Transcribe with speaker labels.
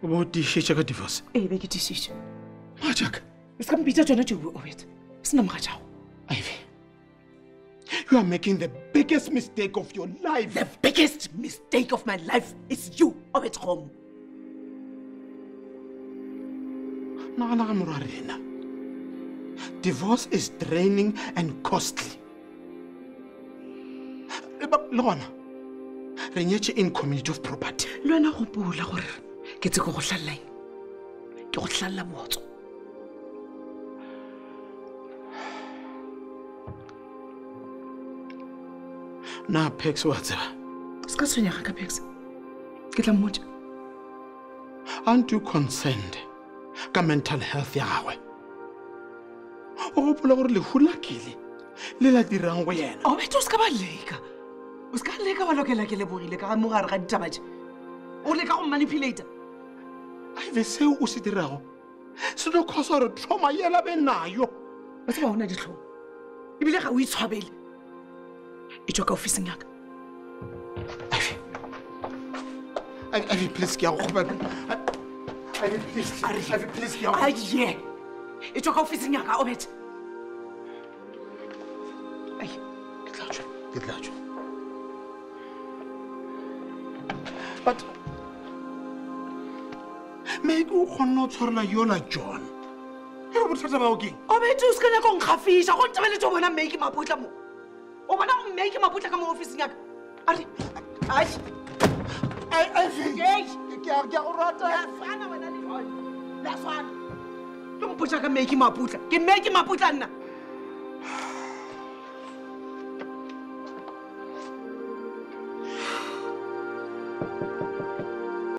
Speaker 1: About the shake divorce.
Speaker 2: Make a decision.
Speaker 1: Majak.
Speaker 2: It's going to be a to of it. It's not much.
Speaker 1: Ivy, you are making the biggest mistake of your life.
Speaker 2: The biggest mistake of my life is you, Obet Kgomo.
Speaker 1: Divorce is draining and costly. Lona, Renyeche in community of property.
Speaker 2: Lona hopola gore ke tse go hlalla eng. Ke go hlalla motso.
Speaker 1: Na Pex wa tseba.
Speaker 2: Ska tshwenya ga ka Pex. Ke tla mmotsa.
Speaker 1: Aren't you concerned ka mental health ya gagwe? O gopola gore le hulakile le la dirang go yena.
Speaker 2: O betho ska ba leka. O ska leka ba lokela ke le bogile ka mo gare ga ditabaje. O leka go manipulate.
Speaker 1: Ivy seo o se dirago. Se do khosa re trauma yela be nayo.
Speaker 2: Ba tseba hona ditlho. Ibile ga o itshwabele. E tswa ka office ngaka.
Speaker 1: Ivy, please ke a go ba. Ivy, please. Ivy, please ke a go.
Speaker 2: Aye. E tswa ka office ngaka o bethe. Ai,
Speaker 1: ke tla tswa. But maybe o khona tshwarela yola John. E re bothata ba o keng?
Speaker 2: O bethe o ska nya go nkgafisha go ntebele tso bona make mapotla mo. O bona go make mapotla ka mo office ngaka. Ari, ai.
Speaker 1: Ivy, ke a go rata.
Speaker 2: Fana wena le hona. La swana. Lo mpotsa ka make mapotla. Ke make mapotla nna.